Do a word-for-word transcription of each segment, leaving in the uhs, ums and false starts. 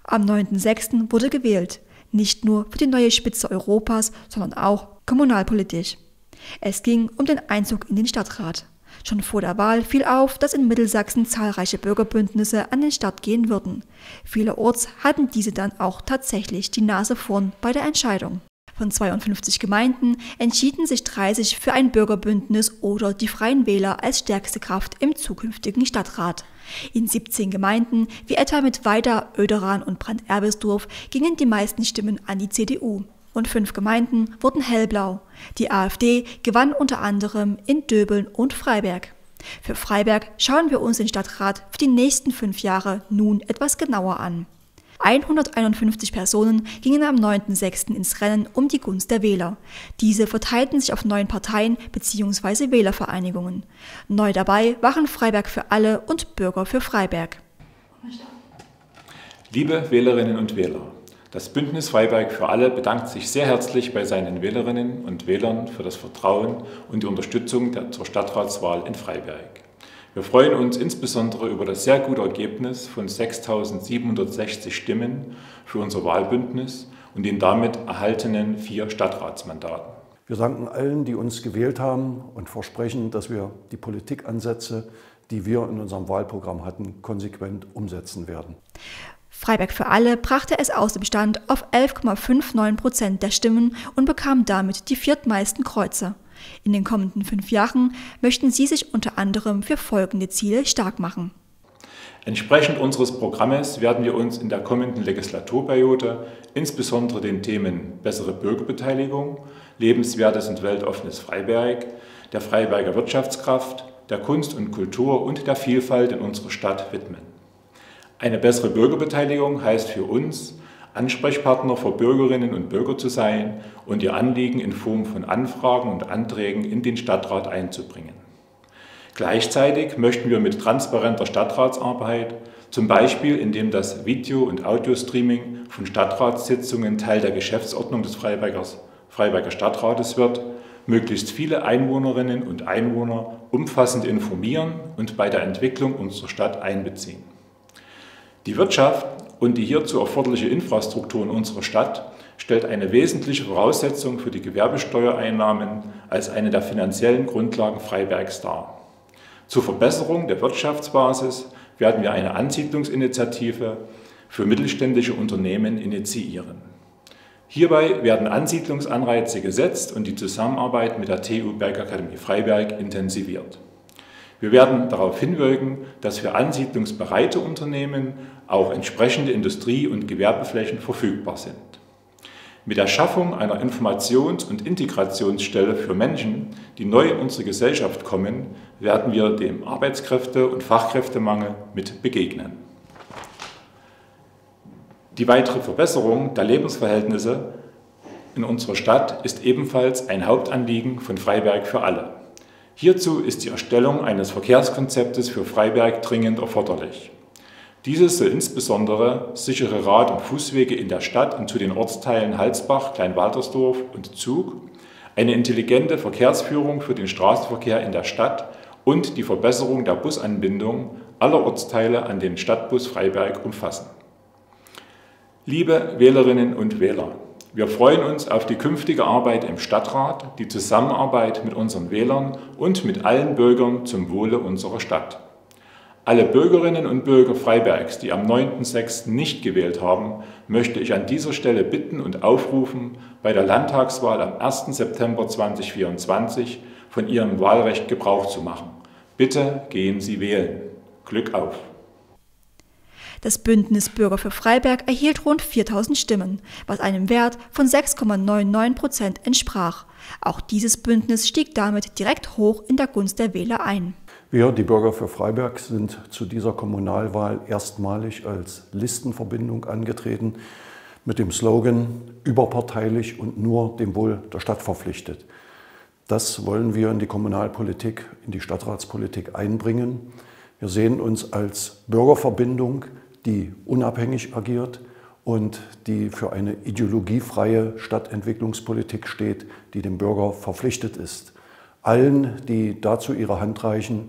Am neunten sechsten wurde gewählt, nicht nur für die neue Spitze Europas, sondern auch kommunalpolitisch. Es ging um den Einzug in den Stadtrat. Schon vor der Wahl fiel auf, dass in Mittelsachsen zahlreiche Bürgerbündnisse an den Start gehen würden. Vielerorts hatten diese dann auch tatsächlich die Nase vorn bei der Entscheidung. Von zweiundfünfzig Gemeinden entschieden sich dreißig für ein Bürgerbündnis oder die Freien Wähler als stärkste Kraft im zukünftigen Stadtrat. In siebzehn Gemeinden, wie etwa mit Weida, Oederan und Brand-Erbisdorf, gingen die meisten Stimmen an die C D U. Und fünf Gemeinden wurden hellblau. Die AfD gewann unter anderem in Döbeln und Freiberg. Für Freiberg schauen wir uns den Stadtrat für die nächsten fünf Jahre nun etwas genauer an. hunderteinundfünfzig Personen gingen am neunten sechsten ins Rennen um die Gunst der Wähler. Diese verteilten sich auf neun Parteien bzw. Wählervereinigungen. Neu dabei waren Freiberg für alle und Bürger für Freiberg. Liebe Wählerinnen und Wähler, das Bündnis Freiberg für alle bedankt sich sehr herzlich bei seinen Wählerinnen und Wählern für das Vertrauen und die Unterstützung der, zur Stadtratswahl in Freiberg. Wir freuen uns insbesondere über das sehr gute Ergebnis von sechstausendsiebenhundertsechzig Stimmen für unser Wahlbündnis und den damit erhaltenen vier Stadtratsmandaten. Wir danken allen, die uns gewählt haben und versprechen, dass wir die Politikansätze, die wir in unserem Wahlprogramm hatten, konsequent umsetzen werden. Freiberg für alle brachte es aus dem Stand auf elf Komma neunundfünfzig Prozent der Stimmen und bekam damit die viertmeisten Kreuze. In den kommenden fünf Jahren möchten sie sich unter anderem für folgende Ziele stark machen. Entsprechend unseres Programmes werden wir uns in der kommenden Legislaturperiode insbesondere den Themen bessere Bürgerbeteiligung, lebenswertes und weltoffenes Freiberg, der Freiberger Wirtschaftskraft, der Kunst und Kultur und der Vielfalt in unserer Stadt widmen. Eine bessere Bürgerbeteiligung heißt für uns, Ansprechpartner für Bürgerinnen und Bürger zu sein und ihr Anliegen in Form von Anfragen und Anträgen in den Stadtrat einzubringen. Gleichzeitig möchten wir mit transparenter Stadtratsarbeit, zum Beispiel indem das Video- und Audiostreaming von Stadtratssitzungen Teil der Geschäftsordnung des Freibergers, Freiberger Stadtrates wird, möglichst viele Einwohnerinnen und Einwohner umfassend informieren und bei der Entwicklung unserer Stadt einbeziehen. Die Wirtschaft und die hierzu erforderliche Infrastruktur in unserer Stadt stellt eine wesentliche Voraussetzung für die Gewerbesteuereinnahmen als eine der finanziellen Grundlagen Freibergs dar. Zur Verbesserung der Wirtschaftsbasis werden wir eine Ansiedlungsinitiative für mittelständische Unternehmen initiieren. Hierbei werden Ansiedlungsanreize gesetzt und die Zusammenarbeit mit der T U Bergakademie Freiberg intensiviert. Wir werden darauf hinwirken, dass für ansiedlungsbereite Unternehmen auch entsprechende Industrie- und Gewerbeflächen verfügbar sind. Mit der Schaffung einer Informations- und Integrationsstelle für Menschen, die neu in unsere Gesellschaft kommen, werden wir dem Arbeitskräfte- und Fachkräftemangel mit begegnen. Die weitere Verbesserung der Lebensverhältnisse in unserer Stadt ist ebenfalls ein Hauptanliegen von Freiberg für alle. Hierzu ist die Erstellung eines Verkehrskonzeptes für Freiberg dringend erforderlich. Dieses soll insbesondere sichere Rad- und Fußwege in der Stadt und zu den Ortsteilen Halsbach, Kleinwaltersdorf und Zug, eine intelligente Verkehrsführung für den Straßenverkehr in der Stadt und die Verbesserung der Busanbindung aller Ortsteile an den Stadtbus Freiberg umfassen. Liebe Wählerinnen und Wähler, wir freuen uns auf die künftige Arbeit im Stadtrat, die Zusammenarbeit mit unseren Wählern und mit allen Bürgern zum Wohle unserer Stadt. Alle Bürgerinnen und Bürger Freibergs, die am neunten sechsten nicht gewählt haben, möchte ich an dieser Stelle bitten und aufrufen, bei der Landtagswahl am ersten September zweitausendvierundzwanzig von ihrem Wahlrecht Gebrauch zu machen. Bitte gehen Sie wählen. Glück auf! Das Bündnis Bürger für Freiberg erhielt rund viertausend Stimmen, was einem Wert von sechs Komma neunundneunzig Prozent entsprach. Auch dieses Bündnis stieg damit direkt hoch in der Gunst der Wähler ein. Wir, die Bürger für Freiberg, sind zu dieser Kommunalwahl erstmalig als Listenverbindung angetreten mit dem Slogan überparteilich und nur dem Wohl der Stadt verpflichtet. Das wollen wir in die Kommunalpolitik, in die Stadtratspolitik einbringen. Wir sehen uns als Bürgerverbindung, die unabhängig agiert und die für eine ideologiefreie Stadtentwicklungspolitik steht, die dem Bürger verpflichtet ist. Allen, die dazu ihre Hand reichen,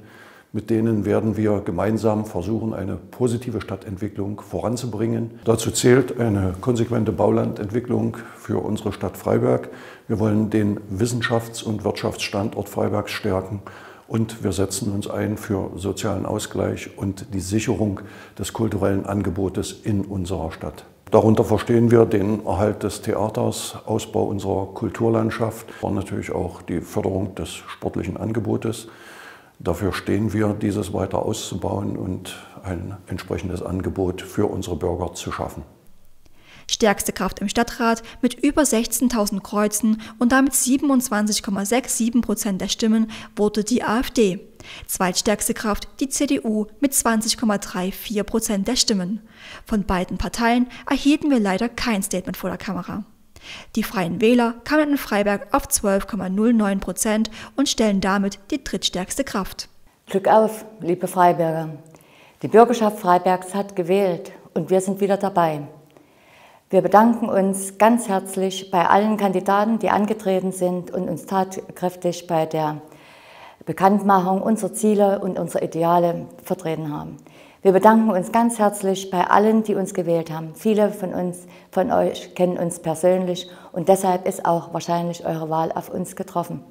Mit denen werden wir gemeinsam versuchen, eine positive Stadtentwicklung voranzubringen. Dazu zählt eine konsequente Baulandentwicklung für unsere Stadt Freiberg. Wir wollen den Wissenschafts- und Wirtschaftsstandort Freibergs stärken und wir setzen uns ein für sozialen Ausgleich und die Sicherung des kulturellen Angebotes in unserer Stadt. Darunter verstehen wir den Erhalt des Theaters, Ausbau unserer Kulturlandschaft und natürlich auch die Förderung des sportlichen Angebotes. Dafür stehen wir, dieses weiter auszubauen und ein entsprechendes Angebot für unsere Bürger zu schaffen. Stärkste Kraft im Stadtrat mit über sechzehntausend Kreuzen und damit siebenundzwanzig Komma siebenundsechzig Prozent der Stimmen wurde die AfD. Zweitstärkste Kraft die C D U mit zwanzig Komma vierunddreißig Prozent der Stimmen. Von beiden Parteien erhielten wir leider kein Statement vor der Kamera. Die Freien Wähler kamen in Freiberg auf zwölf Komma null neun Prozent und stellen damit die drittstärkste Kraft. Glück auf, liebe Freiberger. Die Bürgerschaft Freibergs hat gewählt und wir sind wieder dabei. Wir bedanken uns ganz herzlich bei allen Kandidaten, die angetreten sind und uns tatkräftig bei der Bekanntmachung unserer Ziele und unserer Ideale vertreten haben. Wir bedanken uns ganz herzlich bei allen, die uns gewählt haben. Viele von uns, von euch kennen uns persönlich und deshalb ist auch wahrscheinlich eure Wahl auf uns getroffen.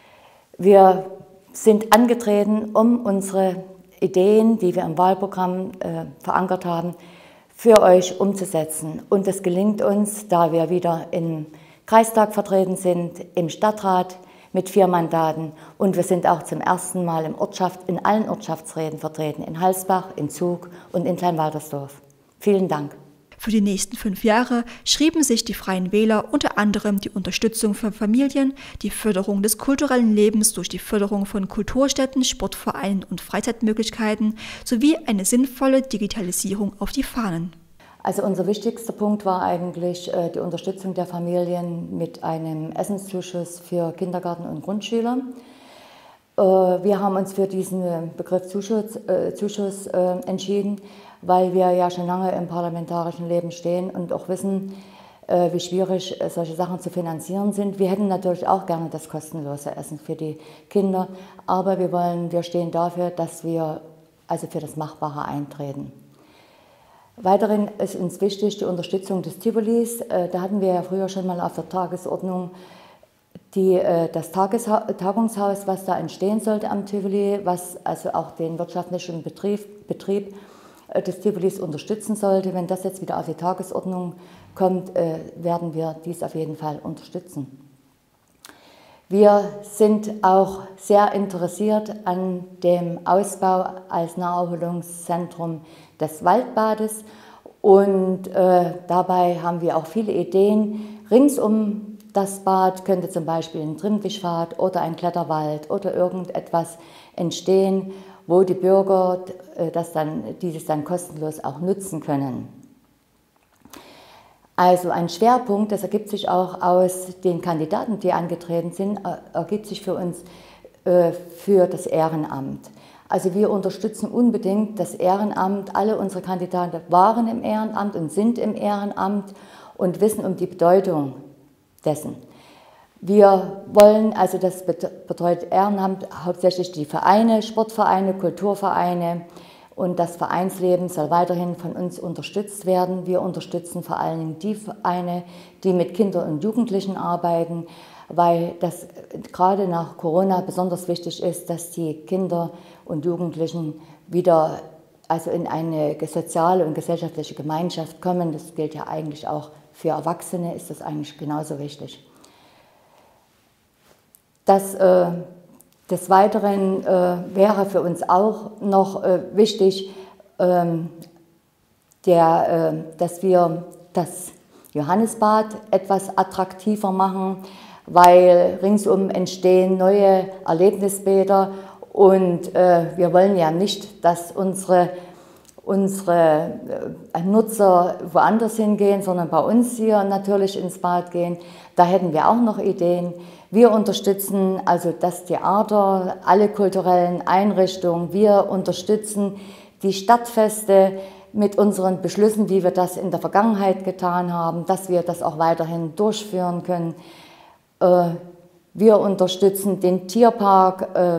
Wir sind angetreten, um unsere Ideen, die wir im Wahlprogramm äh, verankert haben, für euch umzusetzen. Und es gelingt uns, da wir wieder im Kreistag vertreten sind, im Stadtrat mit vier Mandaten und wir sind auch zum ersten Mal im Ortschaft, in allen Ortschaftsräten vertreten, in Halsbach, in Zug und in Kleinwaltersdorf. Vielen Dank. Für die nächsten fünf Jahre schrieben sich die Freien Wähler unter anderem die Unterstützung für Familien, die Förderung des kulturellen Lebens durch die Förderung von Kulturstätten, Sportvereinen und Freizeitmöglichkeiten sowie eine sinnvolle Digitalisierung auf die Fahnen. Also unser wichtigster Punkt war eigentlich äh, die Unterstützung der Familien mit einem Essenszuschuss für Kindergarten- und Grundschüler. Äh, wir haben uns für diesen Begriff Zuschuss, äh, Zuschuss äh, entschieden, weil wir ja schon lange im parlamentarischen Leben stehen und auch wissen, äh, wie schwierig äh, solche Sachen zu finanzieren sind. Wir hätten natürlich auch gerne das kostenlose Essen für die Kinder, aber wir wollen, wir stehen dafür, dass wir also für das Machbare eintreten. Weiterhin ist uns wichtig die Unterstützung des Tivolis. Äh, da hatten wir ja früher schon mal auf der Tagesordnung die, äh, das Tagesha Tagungshaus, was da entstehen sollte am Tivoli, was also auch den wirtschaftlichen Betrieb, Betrieb äh, des Tivolis unterstützen sollte. Wenn das jetzt wieder auf die Tagesordnung kommt, äh, werden wir dies auf jeden Fall unterstützen. Wir sind auch sehr interessiert an dem Ausbau als Naherholungszentrum des Waldbades und äh, dabei haben wir auch viele Ideen. Rings um das Bad könnte zum Beispiel ein Trimmfischpfad oder ein Kletterwald oder irgendetwas entstehen, wo die Bürger äh, das dann, dieses dann kostenlos auch nutzen können. Also ein Schwerpunkt, das ergibt sich auch aus den Kandidaten, die angetreten sind, ergibt sich für uns äh, für das Ehrenamt. Also wir unterstützen unbedingt das Ehrenamt. Alle unsere Kandidaten waren im Ehrenamt und sind im Ehrenamt und wissen um die Bedeutung dessen. Wir wollen, also das betreut Ehrenamt hauptsächlich die Vereine, Sportvereine, Kulturvereine und das Vereinsleben soll weiterhin von uns unterstützt werden. Wir unterstützen vor allem die Vereine, die mit Kindern und Jugendlichen arbeiten, weil das gerade nach Corona besonders wichtig ist, dass die Kinder und Jugendlichen wieder also in eine soziale und gesellschaftliche Gemeinschaft kommen. Das gilt ja eigentlich auch für Erwachsene, ist das eigentlich genauso wichtig. Das, äh, des Weiteren äh, wäre für uns auch noch äh, wichtig, ähm, der, äh, dass wir das Johannisbad etwas attraktiver machen, weil ringsum entstehen neue Erlebnisbäder und äh, wir wollen ja nicht, dass unsere, unsere äh, Nutzer woanders hingehen, sondern bei uns hier natürlich ins Bad gehen. Da hätten wir auch noch Ideen. Wir unterstützen also das Theater, alle kulturellen Einrichtungen. Wir unterstützen die Stadtfeste mit unseren Beschlüssen, wie wir das in der Vergangenheit getan haben, dass wir das auch weiterhin durchführen können. Wir unterstützen den Tierpark,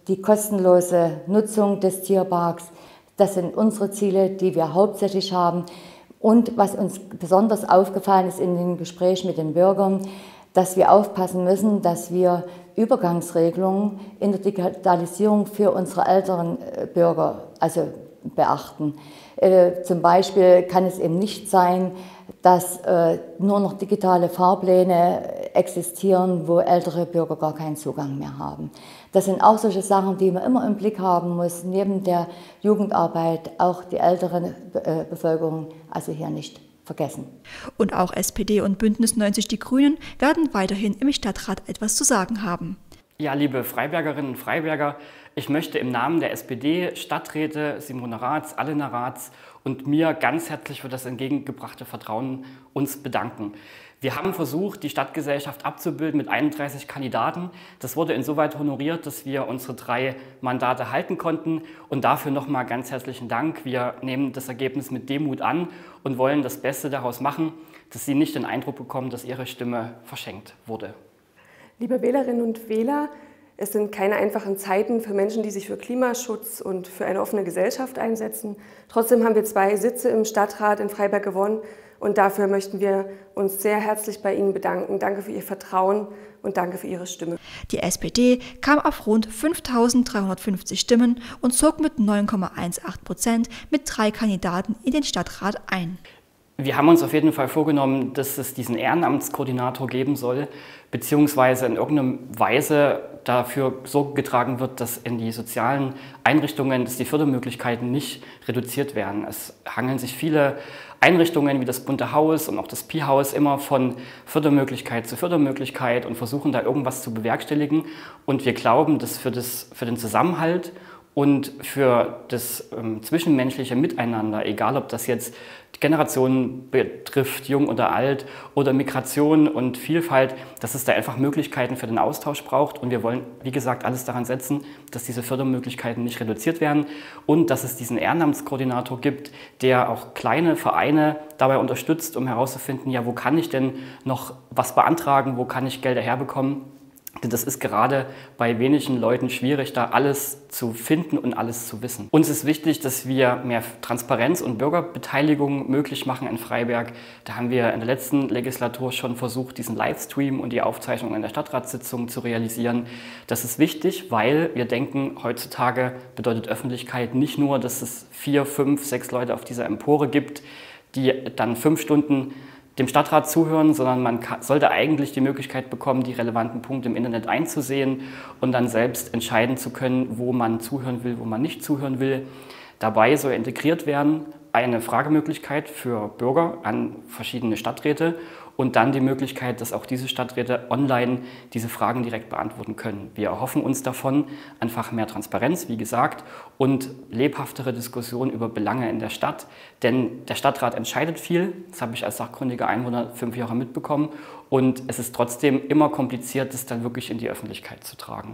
die kostenlose Nutzung des Tierparks. Das sind unsere Ziele, die wir hauptsächlich haben. Und was uns besonders aufgefallen ist in den Gesprächen mit den Bürgern, dass wir aufpassen müssen, dass wir Übergangsregelungen in der Digitalisierung für unsere älteren Bürger also beachten. Äh, zum Beispiel kann es eben nicht sein, dass äh, nur noch digitale Fahrpläne existieren, wo ältere Bürger gar keinen Zugang mehr haben. Das sind auch solche Sachen, die man immer im Blick haben muss, neben der Jugendarbeit auch die ältere Be- äh, Bevölkerung also hier nicht vergessen. Und auch S P D und Bündnis neunzig Die Grünen werden weiterhin im Stadtrat etwas zu sagen haben. Ja, liebe Freibergerinnen und Freiberger, ich möchte im Namen der S P D, Stadträte, Simone Raths, Alena Raths und mir ganz herzlich für das entgegengebrachte Vertrauen uns bedanken. Wir haben versucht, die Stadtgesellschaft abzubilden mit einunddreißig Kandidaten. Das wurde insoweit honoriert, dass wir unsere drei Mandate halten konnten. Und dafür nochmal ganz herzlichen Dank. Wir nehmen das Ergebnis mit Demut an und wollen das Beste daraus machen, dass Sie nicht den Eindruck bekommen, dass Ihre Stimme verschenkt wurde. Liebe Wählerinnen und Wähler, es sind keine einfachen Zeiten für Menschen, die sich für Klimaschutz und für eine offene Gesellschaft einsetzen. Trotzdem haben wir zwei Sitze im Stadtrat in Freiberg gewonnen und dafür möchten wir uns sehr herzlich bei Ihnen bedanken. Danke für Ihr Vertrauen und danke für Ihre Stimme. Die S P D kam auf rund fünftausenddreihundertfünfzig Stimmen und zog mit neun Komma achtzehn Prozent mit drei Kandidaten in den Stadtrat ein. Wir haben uns auf jeden Fall vorgenommen, dass es diesen Ehrenamtskoordinator geben soll, beziehungsweise in irgendeiner Weise dafür Sorge getragen wird, dass in die sozialen Einrichtungen, dass die Fördermöglichkeiten nicht reduziert werden. Es hangeln sich viele Einrichtungen wie das Bunte Haus und auch das Pi-Haus immer von Fördermöglichkeit zu Fördermöglichkeit und versuchen da irgendwas zu bewerkstelligen. Und wir glauben, dass für, das, für den Zusammenhalt und für das ähm, zwischenmenschliche Miteinander, egal ob das jetzt Generationen betrifft, jung oder alt, oder Migration und Vielfalt, dass es da einfach Möglichkeiten für den Austausch braucht. Und wir wollen, wie gesagt, alles daran setzen, dass diese Fördermöglichkeiten nicht reduziert werden und dass es diesen Ehrenamtskoordinator gibt, der auch kleine Vereine dabei unterstützt, um herauszufinden, ja, wo kann ich denn noch was beantragen, wo kann ich Gelder herbekommen. Denn das ist gerade bei wenigen Leuten schwierig, da alles zu finden und alles zu wissen. Uns ist wichtig, dass wir mehr Transparenz und Bürgerbeteiligung möglich machen in Freiberg. Da haben wir in der letzten Legislatur schon versucht, diesen Livestream und die Aufzeichnung in der Stadtratssitzung zu realisieren. Das ist wichtig, weil wir denken, heutzutage bedeutet Öffentlichkeit nicht nur, dass es vier, fünf, sechs Leute auf dieser Empore gibt, die dann fünf Stunden dem Stadtrat zuhören, sondern man kann, sollte eigentlich die Möglichkeit bekommen, die relevanten Punkte im Internet einzusehen und dann selbst entscheiden zu können, wo man zuhören will, wo man nicht zuhören will. Dabei soll integriert werden eine Fragemöglichkeit für Bürger an verschiedene Stadträte und dann die Möglichkeit, dass auch diese Stadträte online diese Fragen direkt beantworten können. Wir erhoffen uns davon einfach mehr Transparenz, wie gesagt, und lebhaftere Diskussionen über Belange in der Stadt. Denn der Stadtrat entscheidet viel, das habe ich als sachkundiger Einwohner fünf Jahre mitbekommen, und es ist trotzdem immer kompliziert, das dann wirklich in die Öffentlichkeit zu tragen.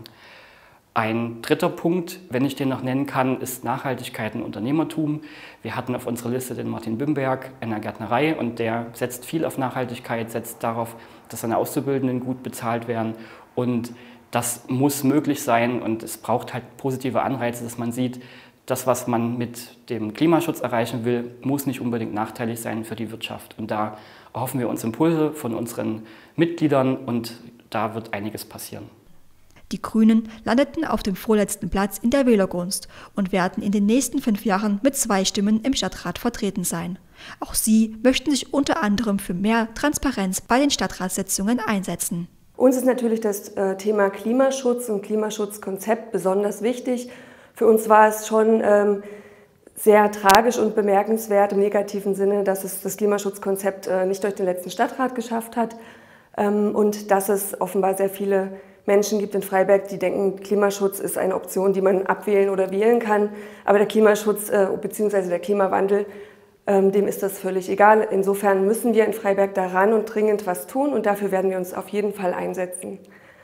Ein dritter Punkt, wenn ich den noch nennen kann, ist Nachhaltigkeit und Unternehmertum. Wir hatten auf unserer Liste den Martin Bimberg in der Gärtnerei und der setzt viel auf Nachhaltigkeit, setzt darauf, dass seine Auszubildenden gut bezahlt werden, und das muss möglich sein und es braucht halt positive Anreize, dass man sieht, das, was man mit dem Klimaschutz erreichen will, muss nicht unbedingt nachteilig sein für die Wirtschaft, und da erhoffen wir uns Impulse von unseren Mitgliedern und da wird einiges passieren. Die Grünen landeten auf dem vorletzten Platz in der Wählergunst und werden in den nächsten fünf Jahren mit zwei Stimmen im Stadtrat vertreten sein. Auch sie möchten sich unter anderem für mehr Transparenz bei den Stadtratssitzungen einsetzen. Uns ist natürlich das Thema Klimaschutz und Klimaschutzkonzept besonders wichtig. Für uns war es schon ähm, sehr tragisch und bemerkenswert im negativen Sinne, dass es das Klimaschutzkonzept äh, nicht durch den letzten Stadtrat geschafft hat ähm, und dass es offenbar sehr viele Menschen gibt in Freiberg, die denken, Klimaschutz ist eine Option, die man abwählen oder wählen kann. Aber der Klimaschutz äh, bzw. der Klimawandel, ähm, dem ist das völlig egal. Insofern müssen wir in Freiberg daran und dringend was tun, und dafür werden wir uns auf jeden Fall einsetzen.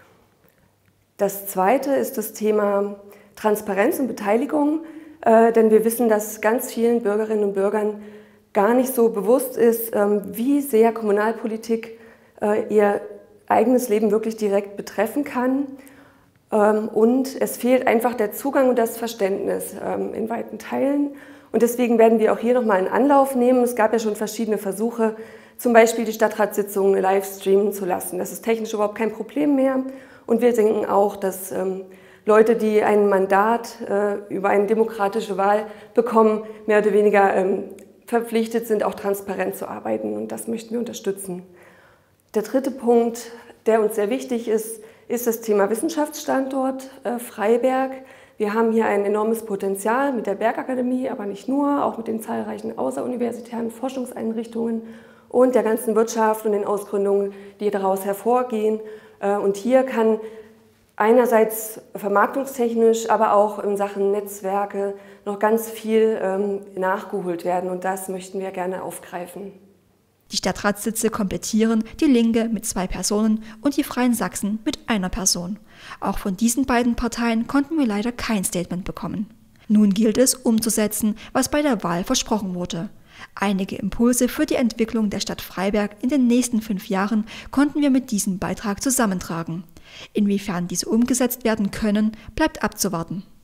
Das Zweite ist das Thema Transparenz und Beteiligung, äh, denn wir wissen, dass ganz vielen Bürgerinnen und Bürgern gar nicht so bewusst ist, ähm, wie sehr Kommunalpolitik äh, ihr eigenes Leben wirklich direkt betreffen kann. Und es fehlt einfach der Zugang und das Verständnis in weiten Teilen. Und deswegen werden wir auch hier nochmal einen Anlauf nehmen. Es gab ja schon verschiedene Versuche, zum Beispiel die Stadtratssitzungen live streamen zu lassen. Das ist technisch überhaupt kein Problem mehr. Und wir denken auch, dass ähm, Leute, die ein Mandat äh, über eine demokratische Wahl bekommen, mehr oder weniger ähm, verpflichtet sind, auch transparent zu arbeiten. Und das möchten wir unterstützen. Der dritte Punkt, der uns sehr wichtig ist, ist das Thema Wissenschaftsstandort äh, Freiberg. Wir haben hier ein enormes Potenzial mit der Bergakademie, aber nicht nur, auch mit den zahlreichen außeruniversitären Forschungseinrichtungen und der ganzen Wirtschaft und den Ausgründungen, die daraus hervorgehen. Und hier kann einerseits vermarktungstechnisch, aber auch in Sachen Netzwerke noch ganz viel ähm, nachgeholt werden. Und das möchten wir gerne aufgreifen. Die Stadtratssitze komplettieren die Linke mit zwei Personen und die Freien Sachsen mit einer Person. Auch von diesen beiden Parteien konnten wir leider kein Statement bekommen. Nun gilt es, umzusetzen, was bei der Wahl versprochen wurde. Einige Impulse für die Entwicklung der Stadt Freiberg in den nächsten fünf Jahren konnten wir mit diesem Beitrag zusammentragen. Inwiefern diese umgesetzt werden können, bleibt abzuwarten.